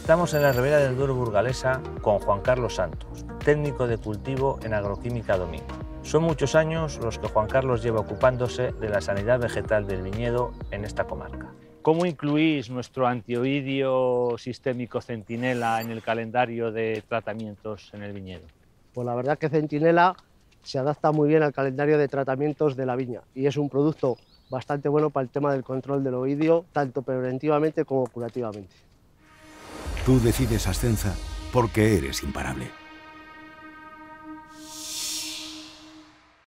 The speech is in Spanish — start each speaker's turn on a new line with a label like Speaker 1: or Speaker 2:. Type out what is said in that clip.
Speaker 1: Estamos en la Ribera del Duero burgalesa con Juan Carlos Santos, técnico de cultivo en Agroquímica Domingo. Son muchos años los que Juan Carlos lleva ocupándose de la sanidad vegetal del viñedo en esta comarca. ¿Cómo incluís nuestro antioidio sistémico Centinela en el calendario de tratamientos en el viñedo?
Speaker 2: Pues la verdad que Centinela se adapta muy bien al calendario de tratamientos de la viña y es un producto bastante bueno para el tema del control del oidio, tanto preventivamente como curativamente.
Speaker 3: Tú decides Ascensa porque eres imparable.